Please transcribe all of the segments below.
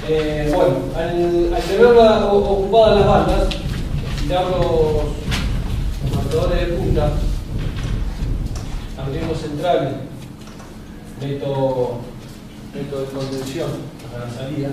Bueno, al tener ocupadas las bandas, estirar los marcadores de punta, abrimos centrales, meto de contención a la salida,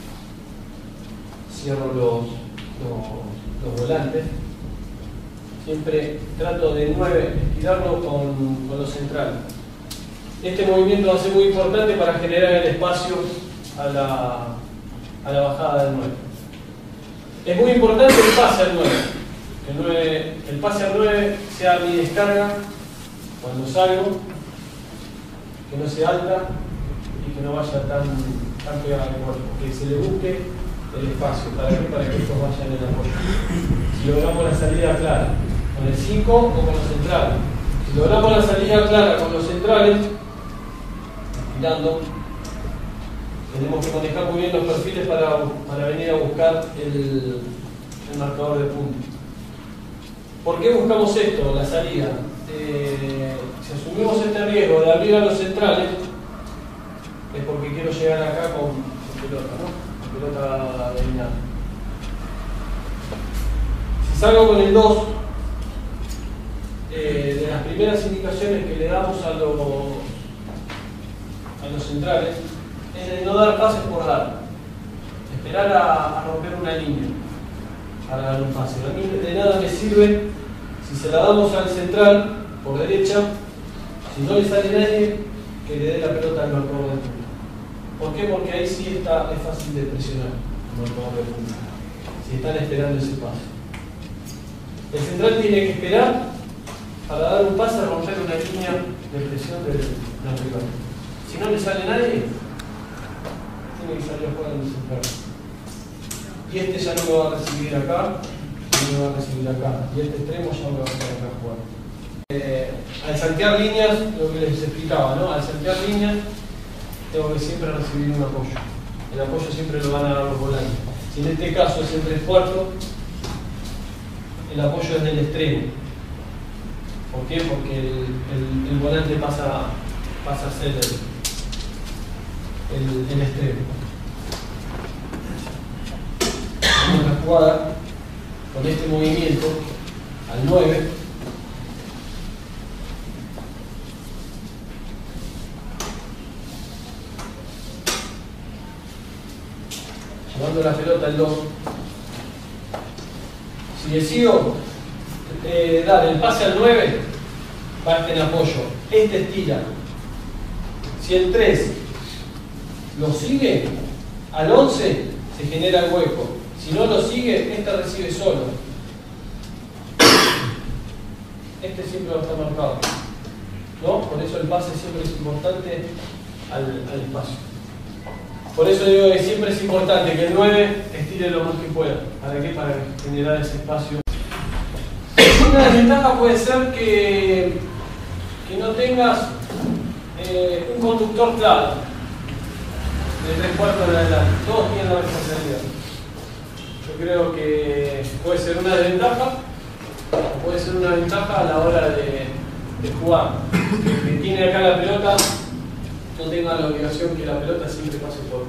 cierro los volantes, siempre trato de 9 estirarlo con los centrales. Este movimiento va a ser muy importante para generar el espacio a la bajada del 9. Es muy importante el pase al 9. Que el pase al 9 sea mi descarga cuando salgo, que no sea alta y que no vaya tan pegada al cuerpo, que se le busque el espacio. ¿Para qué? Para que estos vayan en apoyo. Si logramos la salida clara con el 5 o con los centrales. Si logramos la salida clara con los centrales, girando, tenemos que manejar muy bien los perfiles para venir a buscar el marcador de punta. ¿Por qué buscamos esto? La salida. Si asumimos este riesgo de abrir a los centrales, es porque quiero llegar acá con pelota, ¿no? Con pelota dominada. Si salgo con el 2, de las primeras indicaciones que le damos a los centrales es de no dar pases por dar, esperar a romper una línea para dar un pase. A mí de nada me sirve si se la damos al central por derecha, si no le sale nadie, que le dé la pelota al marcador de punta. ¿Por qué? Porque ahí sí es fácil de presionar el marcador de punta, si están esperando ese pase. El central tiene que esperar para dar un pase a romper una línea de presión del rival. Si no le sale nadie, tiene que salir a jugar en el central. Y este ya no me va a recibir acá, no me va a recibir acá. Y este extremo ya me va a estar acá a jugar. Al saltear líneas, lo que les explicaba, ¿no? Al saltear líneas, tengo que siempre recibir un apoyo. El apoyo siempre lo van a dar los volantes. Si en este caso es el 3/4, el apoyo es del extremo. ¿Por qué? Porque el volante pasa a ser el extremo. Vamos a jugar con este movimiento al 9. Llevando la pelota al 2. Si decido dar el pase al 9, va a estar en apoyo. Este estira. Si el 3 lo sigue, al 11 se genera el hueco. Si no lo sigue, este recibe solo. Este siempre va a estar marcado, ¿no? Por eso el pase siempre es importante al espacio. Por eso digo que siempre es importante que el 9 estire lo más que pueda. ¿Para qué? Para generar ese espacio. Una desventaja puede ser que no tengas un conductor claro de 3/4 en adelante. Todos tienen la responsabilidad. Yo creo que puede ser una desventaja o puede ser una ventaja a la hora de jugar. El que tiene acá la pelota no tenga la obligación que la pelota siempre pase por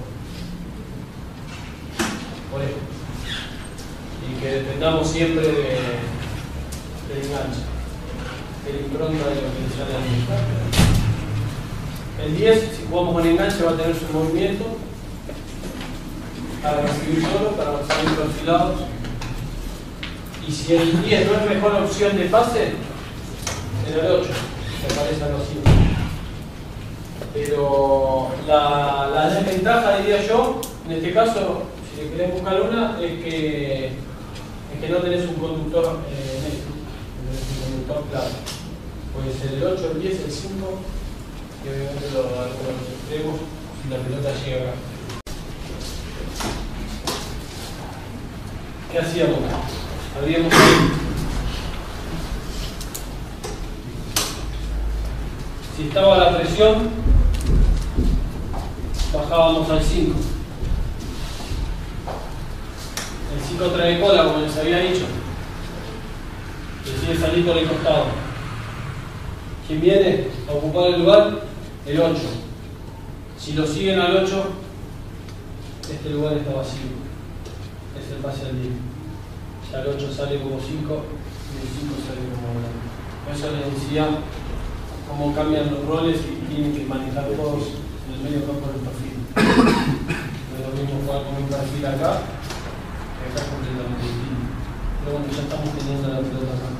él. Y que dependamos siempre del enganche, de la impronta de lo que le sale al el 10, si jugamos con enganche, va a tener su movimiento para recibir solo, para salir perfilados. Y si el 10 no es mejor opción de pase, en el 8 me parece algo así. Pero la desventaja, diría yo, en este caso, si le querés buscar una, es que no tenés un conductor neto, tenés un conductor claro. Puede ser el 8, el 10, el 5, y obviamente los extremos si la pelota llega acá. ¿Qué hacíamos? Abríamos ahí. Si estaba la presión, bajábamos al 5. El 5 trae cola, como les había dicho. Decide salir por el costado. ¿Quién viene a ocupar el lugar? El 8. Si lo siguen al 8, este lugar está vacío. Es el pase al 10. Ya el 8 sale como 5 y el 5 sale como 1. Por eso les decía cómo cambian los roles y tienen que manejar todos en el medio campo del perfil. No es lo mismo jugar con un perfil acá que acá es completamente distinto. Pero bueno, ya estamos teniendo la pelota acá.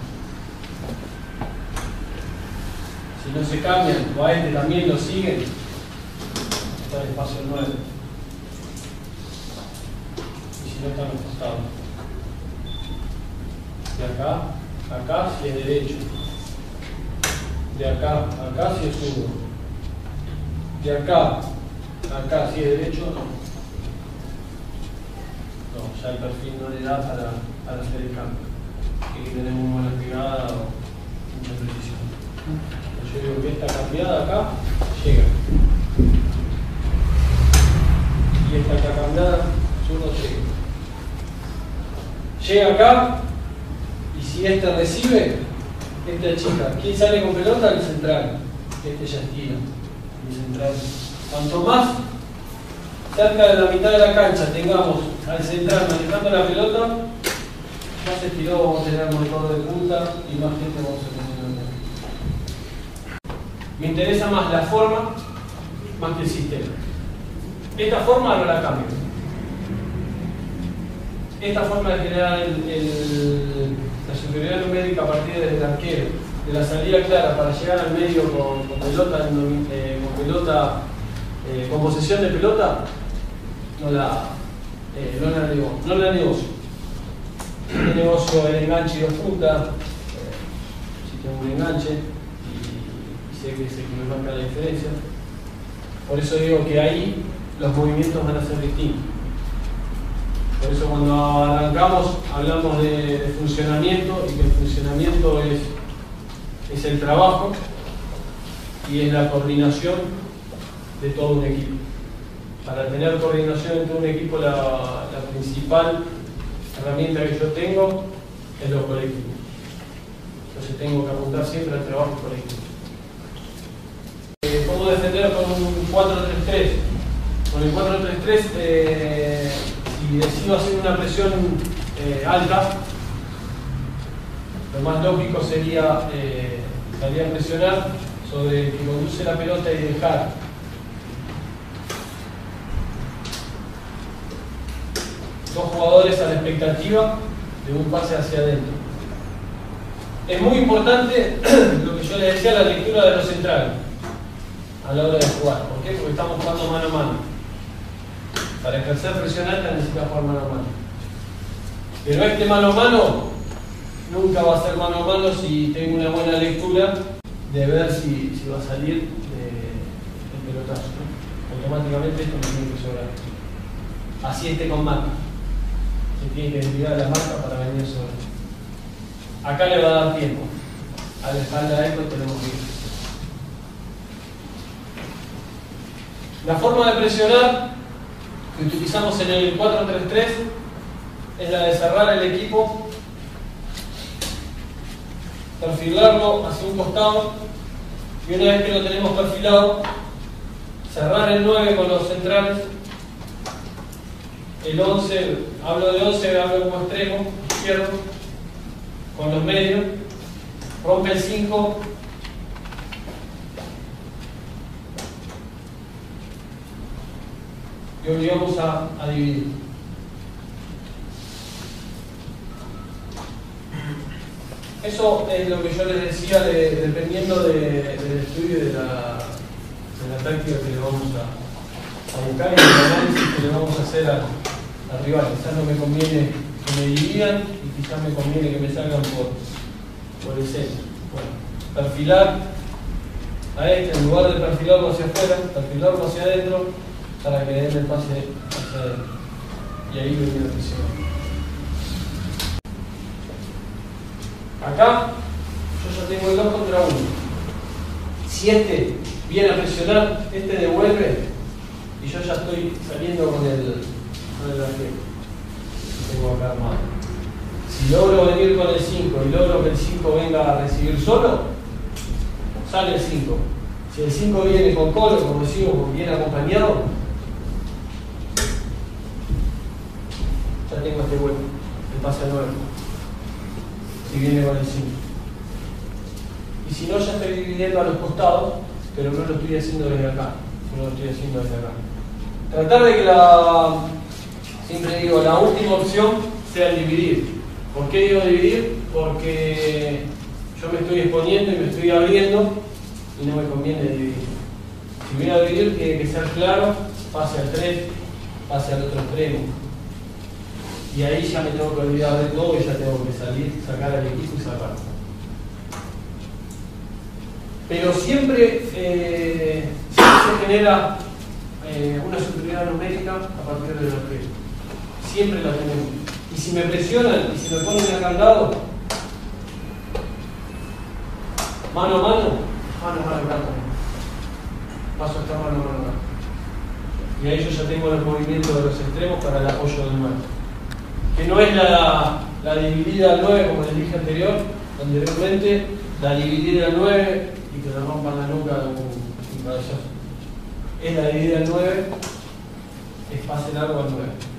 Si no se cambian, o a este también lo siguen, está el espacio 9. Y si no, están los costados. De acá, acá si es derecho. De acá, acá si es zurdo. De acá, acá si es derecho, no. No, ya el perfil no le da para hacer el cambio. Aquí tenemos una buena pegada o mucha precisión. Yo digo que esta cambiada acá llega. Y esta acá cambiada, zurdo llega. Llega acá. Y si este recibe, esta chica. ¿Quién sale con pelota? El central. Este ya estira. El central. Cuanto más cerca de la mitad de la cancha tengamos al central manejando la pelota, más estirado vamos a tener el motor de punta y más gente vamos a tener. Me interesa más la forma más que el sistema. Esta forma no la cambio. Esta forma de generar la superioridad numérica a partir del arquero, de la salida clara para llegar al medio con pelota, con posesión de pelota, no la negocio. El negocio el enganche y dos puntas, si tengo un enganche y sé que es el que me marca la diferencia. Por eso digo que ahí los movimientos van a ser distintos. Por eso cuando arrancamos hablamos de funcionamiento y que el funcionamiento es el trabajo y es la coordinación de todo un equipo. Para tener coordinación en todo un equipo la principal herramienta que yo tengo es lo colectivo. Entonces tengo que apuntar siempre al trabajo colectivo. ¿Cómo defender con un 4-3-3? Con el 4-3-3 si decido hacer una presión alta, lo más lógico sería salir a presionar sobre el que conduce la pelota y dejar dos jugadores a la expectativa de un pase hacia adentro. Es muy importante lo que yo les decía, la lectura de los centrales a la hora de jugar. ¿Por qué? Porque estamos jugando mano a mano. Para ejercer presión alta necesita jugar mano a mano. Pero este mano a mano nunca va a ser mano a mano si tengo una buena lectura de ver si va a salir el pelotazo, ¿no? Automáticamente esto me tiene que sobrar. Así esté con marca. Se tiene que desviar la marca para venir sobre. Acá le va a dar tiempo. A la espalda de esto tenemos que ir. La forma de presionar que utilizamos en el 4-3-3 es la de cerrar el equipo, perfilarlo hacia un costado y una vez que lo tenemos perfilado, cerrar el 9 con los centrales, el 11, hablo de 11, hablo como extremo izquierdo, con los medios, rompe el 5, y obligamos a dividir. Eso es lo que yo les decía dependiendo del estudio y de la táctica que le vamos a buscar y del análisis que le vamos a hacer al rival. Quizás no me conviene que me dividan y quizás me conviene que me salgan por el centro. Bueno, perfilar a este, en lugar de perfilarlo hacia afuera, perfilarlo hacia adentro para que le den el pase hacia adentro. Y ahí viene la presión. Acá yo ya tengo el 2 contra 1. Si este viene a presionar, este devuelve y yo ya estoy saliendo con el arquero. Tengo acá armado. Si logro venir con el 5 y logro que el 5 venga a recibir solo, sale el 5. Si el 5 viene con colo, como decimos, bien acompañado, ya tengo este hueco, el pase al 9, si viene con el 5. Y si no, ya estoy dividiendo a los costados, pero no lo estoy haciendo desde acá, no lo estoy haciendo desde acá. Tratar de que siempre digo, la última opción sea el dividir. ¿Por qué digo dividir? Porque yo me estoy exponiendo y me estoy abriendo y no me conviene dividir. Si voy a dividir, tiene que ser claro, pase al 3, pase al otro extremo. Y ahí ya me tengo que olvidar de todo y ya tengo que salir, sacar al equipo y sacar. Pero siempre se genera una superioridad numérica a partir de los 3. Siempre la tenemos. Y si me presionan y si me ponen el candado, mano a mano, acá. Paso esta mano acá. Y ahí yo ya tengo los movimientos de los extremos para el apoyo del 9. Que no es la dividida al 9 como les dije anteriormente, la dividida al 9 y que le rompan la nuca un cabezazo. Es la dividida al 9, es pase largo al 9.